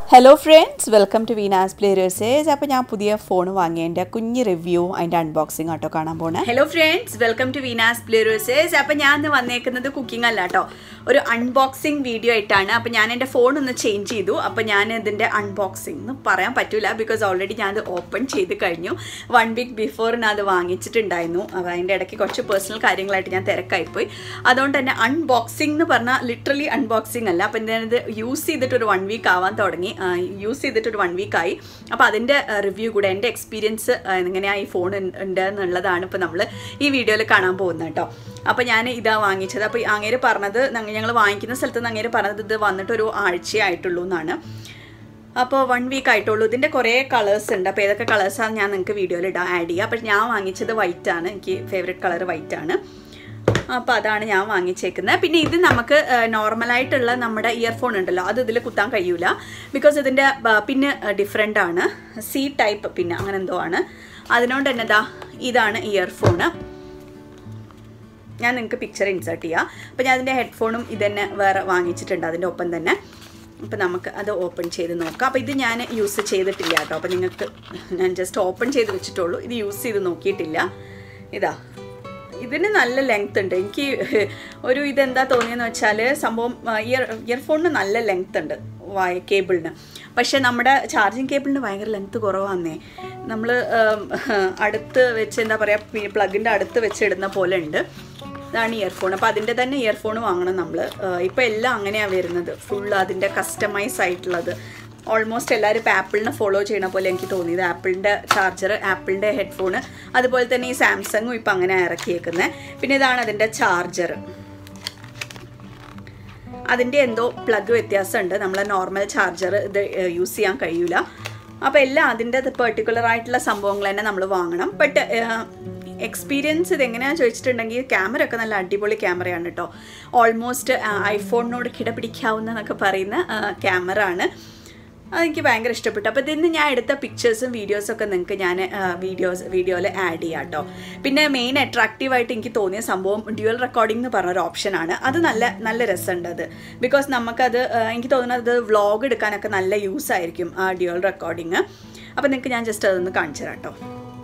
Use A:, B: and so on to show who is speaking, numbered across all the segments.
A: Hello friends, welcome to Veena's Players. അപ്പോൾ ഞാൻ പുതിയ ഫോൺ വാങ്ങിയതിന്റെ കുഞ്ഞു റിവ്യൂ അതിന്റെ അൺബോക്സിംഗ് ആട്ടോ കാണാൻ പോണേ.
B: Hello friends, welcome to Veena's Players. അപ്പോൾ ഞാൻ ഇന്ന് വന്നേക്കുന്നത് കുക്കിംഗ് അല്ല ട്ടോ. ഒരു അൺബോക്സിംഗ് വീഡിയോ ആയിട്ടാണ്. അപ്പോൾ ഞാൻ എൻ്റെ ഫോൺ ഒന്ന് ചേഞ്ച് ചെയ്തു. അപ്പോൾ ഞാൻ ഇതിന്റെ അൺബോക്സിംഗ് എന്ന് പറയാൻ പറ്റില്ല because already ഞാൻ അത് ഓപ്പൺ ചെയ്ത് കഴിഞ്ഞു. 1 week before ഞാൻ അത് വാങ്ങിച്ചിട്ടുണ്ടായിരുന്നു. അപ്പോൾ അതിന്റെ ഇടയ്ക്ക് കുറച്ച് പേഴ്സണൽ കാര്യങ്ങളായിട്ട് ഞാൻ തിരക്കായി പോയി. അതുകൊണ്ട് തന്നെ അൺബോക്സിംഗ് എന്ന് പറഞ്ഞാൽ ലിറ്ററലി അൺബോക്സിംഗ് അല്ല. അപ്പോൾ ഞാൻ ഇത് യൂസ് ചെയ്തിട്ട് ഒരു 1 week ആവാൻ തുടങ്ങി. യൂസ് ചെയ്തിട്ടൊരു 1 week ആയി. അപ്പോൾ അതിൻ്റെ റിവ്യൂ കൂടെ എൻ്റെ എക്സ്പീരിയൻസ് എങ്ങനെയാണ് ഈ ഫോൺ ഉണ്ട് എന്നുള്ളതാണ് ഇപ്പോൾ നമ്മൾ ഈ വീഡിയോയിൽ കാണാൻ പോകുന്നത് കേട്ടോ. അപ്പോൾ ഞാൻ ഇതാ വാങ്ങിച്ചത്. അപ്പോൾ അങ്ങേര് പറഞ്ഞത് ഞങ്ങൾ വാങ്ങിക്കുന്ന സ്ഥലത്ത് നിന്ന് അങ്ങേര് പറഞ്ഞത് ഇത് വന്നിട്ടൊരു ആഴ്ചയായിട്ടുള്ളൂ എന്നാണ്. അപ്പോൾ 1 week ആയിട്ടുള്ളൂ. ഇതിൻ്റെ കുറേ കളേഴ്സ് ഉണ്ട്. അപ്പോൾ ഏതൊക്കെ കളേഴ്സാണ് ഞാൻ നിങ്ങൾക്ക് വീഡിയോയിൽ ആഡ് ചെയ്യുക. അപ്പോൾ ഞാൻ വാങ്ങിച്ചത് വൈറ്റ് ആണ്. എനിക്ക് ഫേവറേറ്റ് കളർ വൈറ്റ് ആണ്. അപ്പോൾ അതാണ് ഞാൻ വാങ്ങിച്ചേക്കുന്നത്. പിന്നെ ഇത് നമുക്ക് നോർമലായിട്ടുള്ള നമ്മുടെ ഇയർഫോൺ ഉണ്ടല്ലോ, അത് ഇതിൽ കുത്താൻ കഴിയൂല ബിക്കോസ് ഇതിൻ്റെ പിന്നെ ഡിഫറെൻ്റ് ആണ്. സി ടൈപ്പ് പിന്നെ അങ്ങനെ എന്തോ ആണ്. അതിനോണ്ട് തന്നെ ഇതാണ് ഇയർഫോണ്. ഞാൻ നിങ്ങൾക്ക് പിക്ചർ ഇൻസേർട്ട് ചെയ്യാം. അപ്പോൾ ഞാൻ അതിൻ്റെ ഹെഡ്ഫോണും ഇതന്നെ വേറെ വാങ്ങിച്ചിട്ടുണ്ട് അതിൻ്റെ ഒപ്പം തന്നെ. അപ്പോൾ നമുക്ക് അത് ഓപ്പൺ ചെയ്ത് നോക്കാം. അപ്പോൾ ഇത് ഞാൻ യൂസ് ചെയ്തിട്ടില്ല കേട്ടോ. അപ്പോൾ നിങ്ങൾക്ക് ഞാൻ ജസ്റ്റ് ഓപ്പൺ ചെയ്ത് വെച്ചിട്ടുള്ളൂ. ഇത് യൂസ് ചെയ്ത് നോക്കിയിട്ടില്ല. ഇതിന് നല്ല ലെങ്ത് ഉണ്ട്. എനിക്ക് ഒരു ഇതെന്താ തോന്നിയെന്ന് വെച്ചാൽ സംഭവം ഇയർഫോണിന് നല്ല ലെങ്ത് ഉണ്ട് കേബിളിന്. പക്ഷേ നമ്മുടെ ചാർജിങ് കേബിളിന് ഭയങ്കര ലെങ്ത് കുറവാന്നേ. നമ്മൾ അടുത്ത് വെച്ച് എന്താ പറയുക പ്ലഗിൻ്റെ അടുത്ത് വെച്ച് ഇടുന്ന പോലെ ഉണ്ട്. ഇതാണ് ഇയർഫോൺ. അപ്പോൾ അതിൻ്റെ തന്നെ ഇയർഫോൺ വാങ്ങണം നമ്മൾ. ഇപ്പോൾ എല്ലാം അങ്ങനെയാണ് വരുന്നത്, ഫുൾ അതിൻ്റെ കസ്റ്റമൈസ് ആയിട്ടുള്ളത്. ഓൾമോസ്റ്റ് എല്ലാവരും ഇപ്പോൾ ആപ്പിളിനെ ഫോളോ ചെയ്യണ പോലെ എനിക്ക് തോന്നിയത്. ആപ്പിളിൻ്റെ ചാർജർ, ആപ്പിളിൻ്റെ ഹെഡ്ഫോണ്, അതുപോലെ തന്നെ ഈ സാംസങ്ങും ഇപ്പം അങ്ങനെ ഇറക്കിയേക്കുന്നത്. പിന്നെ ഇതാണ് അതിൻ്റെ ചാർജർ. അതിൻ്റെ എന്തോ പ്ലഗ് വ്യത്യാസമുണ്ട്. നമ്മളെ നോർമൽ ചാർജർ ഇത് യൂസ് ചെയ്യാൻ കഴിയില്ല. അപ്പോൾ എല്ലാം അതിൻ്റെ പെർട്ടിക്കുലർ ആയിട്ടുള്ള സംഭവങ്ങൾ തന്നെ നമ്മൾ വാങ്ങണം. ബട്ട് എക്സ്പീരിയൻസ് ഇതെങ്ങനെയാണെന്ന് ചോദിച്ചിട്ടുണ്ടെങ്കിൽ ക്യാമറ ഒക്കെ നല്ല അടിപൊളി ക്യാമറയാണ് കേട്ടോ. ഓൾമോസ്റ്റ് ഐഫോണിനോട് കിടപിടിക്കാവുന്ന എന്നൊക്കെ പറയുന്ന ക്യാമറ ആണ്. അതെനിക്ക് ഭയങ്കര ഇഷ്ടപ്പെട്ടു. അപ്പോൾ ഇതിന്ന് ഞാൻ എടുത്ത പിക്ചേഴ്സും വീഡിയോസൊക്കെ നിങ്ങൾക്ക് ഞാൻ വീഡിയോയിൽ ആഡ് ചെയ്യാം കേട്ടോ. പിന്നെ മെയിൻ അട്രാക്റ്റീവായിട്ട് എനിക്ക് തോന്നിയ സംഭവം ഡ്യുവൽ റെക്കോർഡിംഗ് എന്ന് പറഞ്ഞൊരു ഓപ്ഷനാണ്. അത് നല്ല രസമുണ്ട് അത്. ബിക്കോസ് നമുക്കത് എനിക്ക് തോന്നുന്നത് വ്ളോഗ് എടുക്കാനൊക്കെ നല്ല യൂസ് ആയിരിക്കും ആ ഡ്യുവൽ റെക്കോർഡിങ്. അപ്പോൾ നിങ്ങൾക്ക് ഞാൻ ജസ്റ്റ് അതൊന്ന് കാണിച്ചു തരാം കേട്ടോ.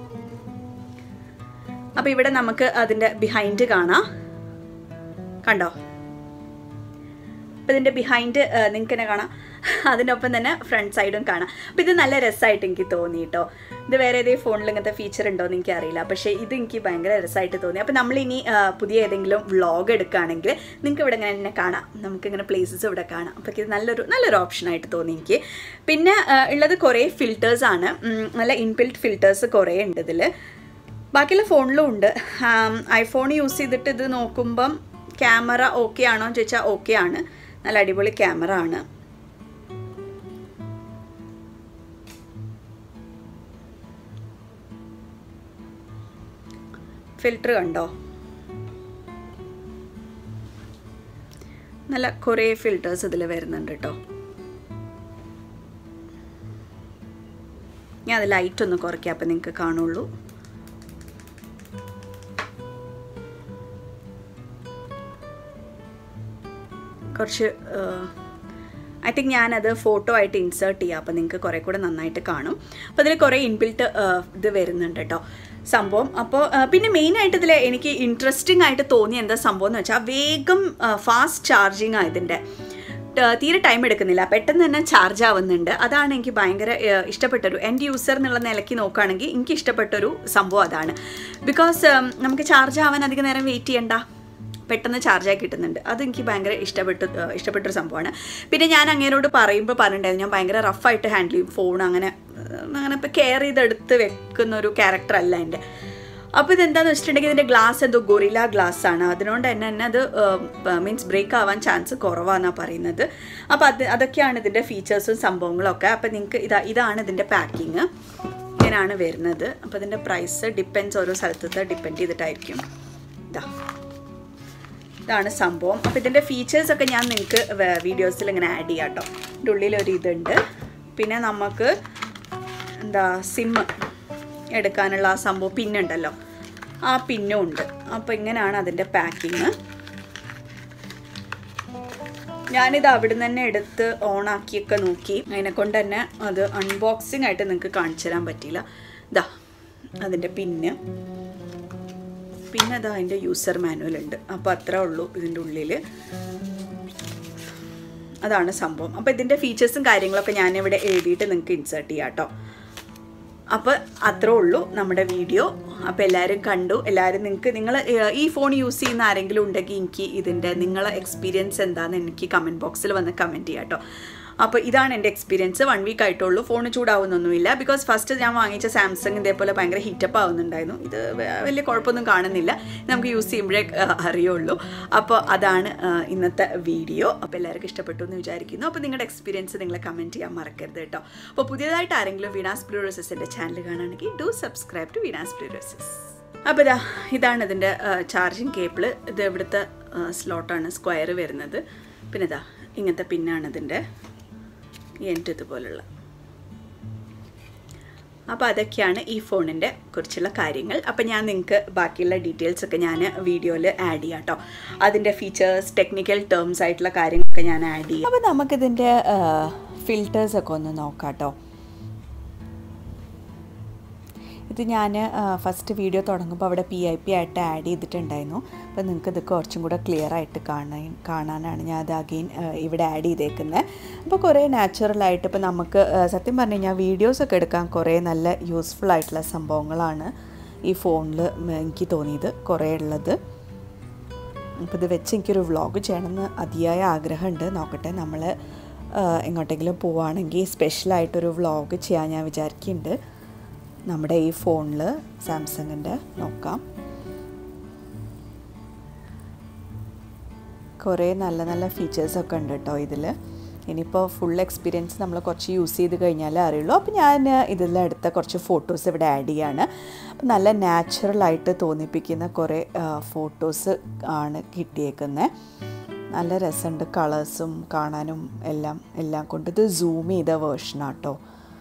B: അപ്പോൾ ഇവിടെ നമുക്ക് അതിൻ്റെ ബിഹൈൻഡ് കാണാം, കണ്ടോ? അപ്പോൾ ഇതിൻ്റെ ബിഹൈൻഡ് നിങ്ങൾക്ക് തന്നെ കാണാം. അതിനൊപ്പം തന്നെ ഫ്രണ്ട് സൈഡും കാണാം. അപ്പോൾ ഇത് നല്ല രസമായിട്ട് എനിക്ക് തോന്നി കേട്ടോ. ഇത് വേറെ ഏതെങ്കിലും ഫോണിൽ ഇങ്ങനത്തെ ഫീച്ചർ ഉണ്ടോ എന്ന് എനിക്കറിയില്ല, പക്ഷേ ഇത് എനിക്ക് ഭയങ്കര രസമായിട്ട് തോന്നി. അപ്പോൾ നമ്മളിനി പുതിയ ഏതെങ്കിലും വ്ളോഗ് എടുക്കുകയാണെങ്കിൽ നിങ്ങൾക്ക് ഇവിടെ ഇങ്ങനെ തന്നെ കാണാം, നമുക്കിങ്ങനെ പ്ലേസസ് ഇവിടെ കാണാം. അപ്പോൾ ഇത് നല്ലൊരു ഓപ്ഷനായിട്ട് തോന്നി എനിക്ക്. പിന്നെ ഉള്ളത് കുറേ ഫിൽറ്റേഴ്സാണ്. നല്ല ഇൻബിൽറ്റ് ഫിൽറ്റേഴ്സ് കുറേ ഉണ്ട് ഇതിൽ. ബാക്കിയുള്ള ഫോണിലും ഉണ്ട്. ഐഫോൺ യൂസ് ചെയ്തിട്ട് ഇത് നോക്കുമ്പം ക്യാമറ ഓക്കെ ആണോ എന്ന് ചോദിച്ചാൽ ഓക്കെ ആണ്. നല്ല അടിപൊളി ക്യാമറ ആണ്. ഫിൽറ്റർ കണ്ടോ? നല്ല കുറേ ഫിൽറ്റേഴ്സ് ഇതിൽ വരുന്നുണ്ട് കേട്ടോ. ഞാൻ അത് ലൈറ്റ് ഒന്ന് കുറയ്ക്കാം അപ്പം നിങ്ങൾക്ക് കാണുള്ളൂ. കുറച്ച് ഐ തിങ്ക് ഞാനത് ഫോട്ടോ ആയിട്ട് ഇൻസേർട്ട് ചെയ്യാം. അപ്പോൾ നിങ്ങൾക്ക് കുറേ കൂടെ നന്നായിട്ട് കാണും. അപ്പോൾ അതിൽ കുറേ ഇൻബിൽറ്റ് ഇത് വരുന്നുണ്ട് കേട്ടോ സംഭവം. അപ്പോൾ പിന്നെ മെയിനായിട്ട് ഇതിൽ എനിക്ക് ഇൻട്രസ്റ്റിംഗ് ആയിട്ട് തോന്നിയ എന്താ സംഭവം എന്ന് വെച്ചാൽ വേഗം ഫാസ്റ്റ് ചാർജിങ് ആയതിൻ്റെ. തീരെ ടൈം എടുക്കുന്നില്ല, പെട്ടെന്ന് തന്നെ ചാർജ് ആവുന്നുണ്ട്. അതാണ് എനിക്ക് ഭയങ്കര ഇഷ്ടപ്പെട്ടൊരു എൻഡ് യൂസർ എന്നുള്ള നിലയ്ക്ക് നോക്കുകയാണെങ്കിൽ എനിക്ക് ഇഷ്ടപ്പെട്ടൊരു സംഭവം അതാണ്. ബിക്കോസ് നമുക്ക് ചാർജ് ആവാൻ അധികം നേരം വെയിറ്റ് ചെയ്യണ്ട, പെട്ടെന്ന് ചാർജായി കിട്ടുന്നുണ്ട്. അതെനിക്ക് ഭയങ്കര ഇഷ്ടപ്പെട്ടൊരു സംഭവമാണ്. പിന്നെ ഞാൻ അങ്ങേരോട് പറഞ്ഞിട്ടുണ്ടായിരുന്നു ഞാൻ ഭയങ്കര റഫായിട്ട് ഹാൻഡിൽ ചെയ്യും ഫോൺ. അങ്ങനെ ഇപ്പോൾ കെയർ ചെയ്തെടുത്ത് വെക്കുന്നൊരു ക്യാരക്ടർ അല്ല എൻ്റെ. അപ്പോൾ ഇതെന്താണെന്ന് വെച്ചിട്ടുണ്ടെങ്കിൽ ഇതിൻ്റെ ഗ്ലാസ് എന്തോ ഗൊറില്ല ഗ്ലാസ് ആണ്. അതുകൊണ്ട് തന്നെ അത് മീൻസ് ബ്രേക്ക് ആവാൻ ചാൻസ് കുറവാണെന്നാണ് പറയുന്നത്. അപ്പോൾ അതൊക്കെയാണ് ഇതിൻ്റെ ഫീച്ചേഴ്സും സംഭവങ്ങളൊക്കെ. അപ്പോൾ നിങ്ങൾക്ക് ഇതാണ് ഇതിൻ്റെ പാക്കിങ്, ഇങ്ങനെയാണ് വരുന്നത്. അപ്പോൾ ഇതിൻ്റെ പ്രൈസ് ഡിപ്പെൻസ് ഓരോ സ്ഥലത്ത് ഡിപ്പെൻഡ് ചെയ്തിട്ടായിരിക്കും. ഇതാണ് സംഭവം. അപ്പോൾ ഇതിൻ്റെ ഫീച്ചേഴ്സൊക്കെ ഞാൻ നിങ്ങൾക്ക് വീഡിയോസിൽ ഇങ്ങനെ ആഡ് ചെയ്യാം കേട്ടോ. ഇതിൻ്റെ ഉള്ളിലൊരു ഇതുണ്ട്. പിന്നെ നമുക്ക് സിം എടുക്കാനുള്ള ആ സംഭവം പിന്നുണ്ടല്ലോ, ആ പിന്നും ഉണ്ട്. അപ്പോൾ ഇങ്ങനെയാണ് അതിൻ്റെ പാക്കിങ്. ഞാനിത് അവിടെ നിന്ന് തന്നെ എടുത്ത് ഓണാക്കിയൊക്കെ നോക്കി, അതിനെ കൊണ്ട് തന്നെ അത് അൺബോക്സിംഗ് ആയിട്ട് നിങ്ങൾക്ക് കാണിച്ചു തരാൻ പറ്റിയില്ല. ഇതാ അതിൻ്റെ പിന്നെ അതാ അതിൻ്റെ യൂസർ മാനുവൽ ഉണ്ട്. അപ്പോൾ അത്രേ ഉള്ളൂ ഇതിൻ്റെ ഉള്ളിൽ. അതാണ് സംഭവം. അപ്പോൾ ഇതിൻ്റെ ഫീച്ചേഴ്സും കാര്യങ്ങളൊക്കെ ഞാനിവിടെ എഴുതിയിട്ട് നിങ്ങൾക്ക് ഇൻസേർട്ട് ചെയ്യാം കേട്ടോ. അപ്പോൾ അത്രേ ഉള്ളൂ നമ്മുടെ വീഡിയോ. അപ്പോൾ എല്ലാവരും കണ്ടു. എല്ലാവരും നിങ്ങൾ ഈ ഫോൺ യൂസ് ചെയ്യുന്ന ആരെങ്കിലും ഉണ്ടെങ്കിൽ എനിക്ക് ഇതിൻ്റെ നിങ്ങളെ എക്സ്പീരിയൻസ് എന്താണെന്ന് എനിക്ക് കമൻറ്റ് ബോക്സിൽ വന്ന് കമൻറ്റ് ചെയ്യാം കേട്ടോ. അപ്പോൾ ഇതാണ് എൻ്റെ എക്സ്പീരിയൻസ്. 1 വീക്ക് ആയിട്ടുള്ളൂ. ഫോൺ ചൂടാവുന്നൊന്നുമില്ല. ബിക്കോസ് ഫസ്റ്റ് ഞാൻ വാങ്ങിച്ച സാംസങ് ഇതേപോലെ ഭയങ്കര ഹീറ്റപ്പ് ആവുന്നുണ്ടായിരുന്നു. ഇത് വലിയ കുഴപ്പമൊന്നും കാണുന്നില്ല, നമുക്ക് യൂസ് ചെയ്യുമ്പോഴേ അറിയുള്ളൂ. അപ്പോൾ അതാണ് ഇന്നത്തെ വീഡിയോ. അപ്പോൾ എല്ലാവർക്കും ഇഷ്ടപ്പെട്ടു എന്ന് വിചാരിക്കുന്നു. അപ്പോൾ നിങ്ങളുടെ എക്സ്പീരിയൻസ് നിങ്ങളെ കമൻറ്റ് ചെയ്യാൻ മറക്കരുത് കേട്ടോ. അപ്പോൾ പുതിയതായിട്ട് ആരെങ്കിലും വീണാസ് ബ്ലൂ റോസസിൻ്റെ ചാനൽ കാണുകയാണെങ്കിൽ do subscribe to Veena's blue roses. അപ്പോൾ ഇതാണ് ഇതിൻ്റെ ചാർജിങ് കേബിള്. ഇത് ഇവിടുത്തെ സ്ലോട്ടാണ് സ്ക്വയർ വരുന്നത്. പിന്നെ ഇങ്ങനത്തെ പിന്നാണ് ഇതിൻ്റെ എൻഡ് ഇതുപോലുള്ള. അപ്പോൾ അതൊക്കെയാണ് ഈ ഫോണിൻ്റെ കുറിച്ചുള്ള കാര്യങ്ങൾ. അപ്പോൾ ഞാൻ നിങ്ങൾക്ക് ബാക്കിയുള്ള ഡീറ്റെയിൽസൊക്കെ ഞാൻ വീഡിയോയിൽ ആഡ് ചെയ്യാം കേട്ടോ. അതിൻ്റെ ഫീച്ചേഴ്സ്, ടെക്നിക്കൽ ടേംസ് ആയിട്ടുള്ള കാര്യങ്ങളൊക്കെ ഞാൻ ആഡ് ചെയ്യാം.
A: അപ്പോൾ നമുക്കിതിൻ്റെ ഫിൽറ്റേഴ്സൊക്കെ ഒന്ന് നോക്കാം കേട്ടോ. ഇത് ഞാൻ ഫസ്റ്റ് വീഡിയോ തുടങ്ങുമ്പോൾ അവിടെ PIP ആയിട്ട് ആഡ് ചെയ്തിട്ടുണ്ടായിരുന്നു. അപ്പോൾ നിങ്ങൾക്ക് ഇത് കുറച്ചും കൂടെ ക്ലിയർ ആയിട്ട് കാണാനാണ് ഞാൻ അത് അഗെയിൻ ഇവിടെ ആഡ് ചെയ്തേക്കുന്നത്. അപ്പോൾ കുറേ നാച്ചുറലായിട്ട് ഇപ്പോൾ നമുക്ക് സത്യം പറഞ്ഞു കഴിഞ്ഞാൽ വീഡിയോസൊക്കെ എടുക്കാൻ കുറേ നല്ല യൂസ്ഫുൾ ആയിട്ടുള്ള സംഭവങ്ങളാണ് ഈ ഫോണിൽ എനിക്ക് തോന്നിയത് കുറേ ഉള്ളത്. അപ്പോൾ ഇത് വെച്ച് എനിക്കൊരു വ്ളോഗ് ചെയ്യണമെന്ന് അതിയായ ആഗ്രഹമുണ്ട്. നോക്കട്ടെ, നമ്മൾ എങ്ങോട്ടെങ്കിലും പോവുകയാണെങ്കിൽ സ്പെഷ്യലായിട്ടൊരു വ്ളോഗ് ചെയ്യാൻ ഞാൻ വിചാരിക്കുന്നുണ്ട്. നമ്മുടെ ഈ ഫോണിൽ സാംസങ്ങിൻ്റെ നോക്കാം. കുറേ നല്ല നല്ല ഫീച്ചേഴ്സൊക്കെ ഉണ്ട് കേട്ടോ ഇതിൽ. ഇനിയിപ്പോൾ ഫുൾ എക്സ്പീരിയൻസ് നമ്മൾ കുറച്ച് യൂസ് ചെയ്ത് കഴിഞ്ഞാലേ അറിയുള്ളൂ. അപ്പോൾ ഞാൻ ഇതിലെടുത്ത കുറച്ച് ഫോട്ടോസ് ഇവിടെ ആഡ് ചെയ്യാണ്. അപ്പോൾ നല്ല നാച്ചുറലായിട്ട് തോന്നിപ്പിക്കുന്ന കുറേ ഫോട്ടോസ് ആണ് കിട്ടിയേക്കുന്നത്. നല്ല രസമുണ്ട്, കളേഴ്സും കാണാനും എല്ലാം കൊണ്ട്. ഇത് സൂം ചെയ്ത വേർഷനാണ് കേട്ടോ.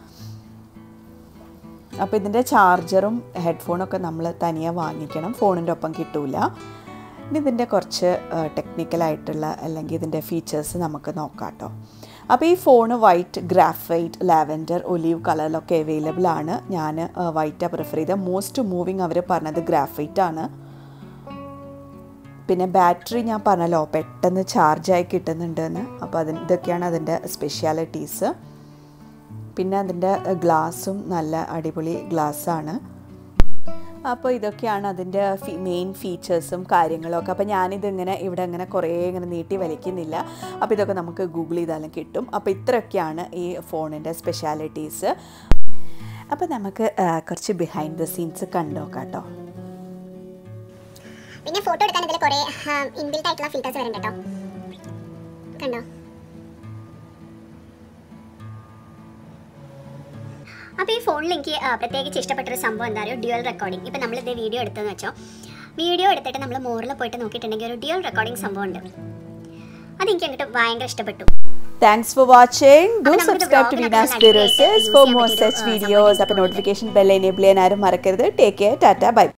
A: അപ്പോൾ ഇതിൻ്റെ ചാർജറും ഹെഡ്ഫോണൊക്കെ നമ്മൾ തനിയെ വാങ്ങിക്കണം, ഫോണിൻ്റെ ഒപ്പം കിട്ടില്ല. ഇനി ഇതിൻ്റെ കുറച്ച് ടെക്നിക്കലായിട്ടുള്ള അല്ലെങ്കിൽ ഇതിൻ്റെ ഫീച്ചേഴ്സ് നമുക്ക് നോക്കാം കേട്ടോ. അപ്പോൾ ഈ phone white, graphite, lavender, olive കളറിലൊക്കെ അവൈലബിൾ ആണ്. ഞാൻ വൈറ്റാണ് പ്രിഫർ ചെയ്തത്. മോസ്റ്റ് മൂവിങ് അവർ പറഞ്ഞത് ഗ്രാഫൈറ്റ് ആണ്. പിന്നെ ബാറ്ററി ഞാൻ പറഞ്ഞല്ലോ പെട്ടെന്ന് ചാർജായി കിട്ടുന്നുണ്ടെന്ന്. അപ്പോൾ ഇതൊക്കെയാണ് അതിൻ്റെ സ്പെഷ്യാലിറ്റീസ്. പിന്നെ അതിൻ്റെ ഗ്ലാസും നല്ല അടിപൊളി ഗ്ലാസ്സാണ്. അപ്പോൾ ഇതൊക്കെയാണ് അതിൻ്റെ മെയിൻ ഫീച്ചേഴ്സും കാര്യങ്ങളൊക്കെ. അപ്പോൾ ഞാനിതിങ്ങനെ ഇവിടെ ഇങ്ങനെ കുറേ ഇങ്ങനെ നീട്ടി വലിക്കുന്നില്ല. അപ്പോൾ ഇതൊക്കെ നമുക്ക് ഗൂഗിൾ ചെയ്താലും കിട്ടും. അപ്പോൾ ഇത്രയൊക്കെയാണ് ഈ ഫോണിൻ്റെ സ്പെഷ്യാലിറ്റീസ്. അപ്പോൾ നമുക്ക് കുറച്ച് ബിഹൈൻഡ് ദ സീൻസ് കണ്ടുനോക്കാം കേട്ടോ.
C: പിന്നെ ഫോട്ടോ എടുക്കാൻ ഇതിൽ കുറേ ഇൻബിൽറ്റ് ആയിട്ടുള്ള ഫിൽറ്റേഴ്സ് വരുന്നുണ്ട് കേട്ടോ. കണ്ടോ? അപ്പോൾ ഈ ഫോണിൽ എനിക്ക് പ്രത്യേകിച്ച് ഇഷ്ടപ്പെട്ടൊരു സംഭവം എന്താ പറയുക, ഡ്യുവൽ റെക്കോർഡിംഗ്. ഇപ്പോൾ നമ്മളിത് വീഡിയോ എടുത്തതെന്ന് വെച്ചോ, വീഡിയോ എടുത്തിട്ട് നമ്മൾ മോറിൽ പോയിട്ട് നോക്കിയിട്ടുണ്ടെങ്കിൽ ഒരു ഡ്യുവൽ റെക്കോർഡിംഗ് സംഭവം ഉണ്ട്. അതെനിക്ക് അങ്ങോട്ട് ഭയങ്കര ഇഷ്ടപ്പെട്ടു.
A: Thanks for watching. Do subscribe to Veena's Blue Roses for more such videos. അപ്പോൾ നോട്ടിഫിക്കേഷൻ ബെൽ എനേബിൾ ചെയ്യാൻ ആരും മറക്കരുത്. Take care. Tata. Bye.